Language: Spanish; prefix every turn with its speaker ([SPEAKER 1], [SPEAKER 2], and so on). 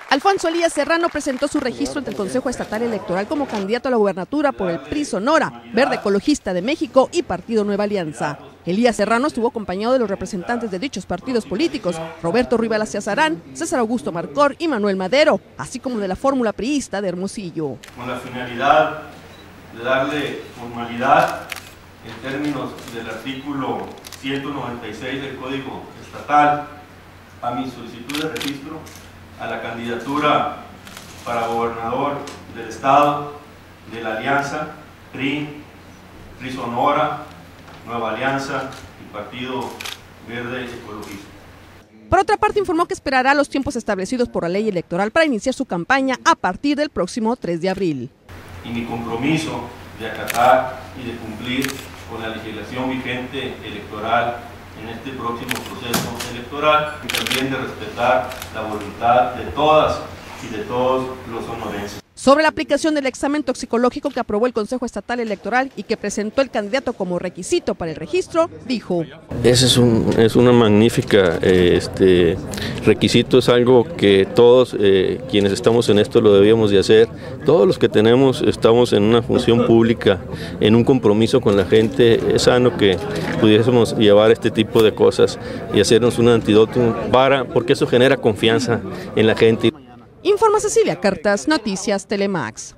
[SPEAKER 1] Alfonso Elías Serrano presentó su registro ante el Consejo Estatal Electoral como candidato a la gubernatura por el PRI Sonora, Verde Ecologista de México y Partido Nueva Alianza. Elías Serrano estuvo acompañado de los representantes de dichos partidos políticos, Roberto Ruibal Azarán, César Augusto Marcor y Manuel Madero, así como de la fórmula priista de Hermosillo.
[SPEAKER 2] Con la finalidad de darle formalidad en términos del artículo 196 del Código Estatal a mi solicitud de registro a la candidatura para gobernador del Estado de la Alianza, PRI Sonora, Nueva Alianza y Partido Verde Ecologista.
[SPEAKER 1] Por otra parte, informó que esperará los tiempos establecidos por la ley electoral para iniciar su campaña a partir del próximo 3 de abril.
[SPEAKER 2] Y mi compromiso de acatar y de cumplir con la legislación vigente electoral en este próximo proceso electoral y también de respetar la voluntad de todas y de todos los sonorenses.
[SPEAKER 1] Sobre la aplicación del examen toxicológico que aprobó el Consejo Estatal Electoral y que presentó el candidato como requisito para el registro, dijo:
[SPEAKER 3] Ese es una magnífica requisito, es algo que todos quienes estamos en esto lo debíamos de hacer. Todos los que estamos en una función pública, en un compromiso con la gente, es sano que pudiésemos llevar este tipo de cosas y hacernos un antídoto porque eso genera confianza en la gente.
[SPEAKER 1] Informa Cecilia Cartas, Noticias Telemax.